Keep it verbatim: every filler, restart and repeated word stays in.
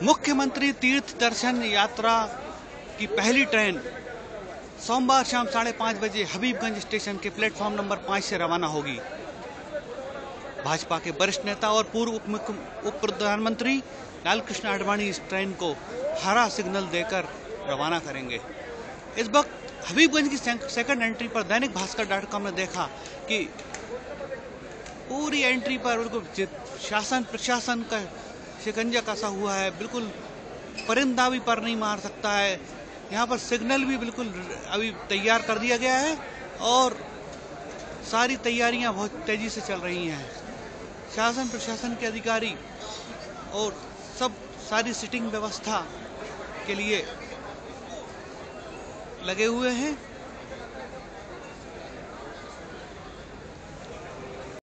मुख्यमंत्री तीर्थ दर्शन यात्रा की पहली ट्रेन सोमवार शाम साढ़े पाँच बजे हबीबगंज स्टेशन के प्लेटफॉर्म नंबर पाँच से रवाना होगी। भाजपा के वरिष्ठ नेता और पूर्व उप प्रधानमंत्री लालकृष्ण आडवाणी इस ट्रेन को हरा सिग्नल देकर रवाना करेंगे। इस वक्त हबीबगंज की सेकंड एंट्री पर दैनिक भास्कर डॉट कॉम ने देखा कि पूरी एंट्री पर बिल्कुल शासन प्रशासन का शिकंजा कसा हुआ है। बिल्कुल परिंदा भी पर नहीं मार सकता है। यहाँ पर सिग्नल भी बिल्कुल अभी तैयार कर दिया गया है और सारी तैयारियां बहुत तेजी से चल रही हैं। शासन प्रशासन के अधिकारी और सब सारी सीटिंग व्यवस्था के लिए लगे हुए हैं।